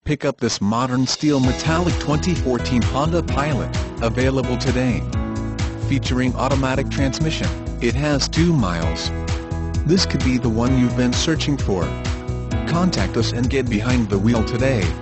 Pick up this modern steel metallic 2014 Honda Pilot, available today. Featuring automatic transmission, it has 2 miles. This could be the one you've been searching for. Contact us and get behind the wheel today.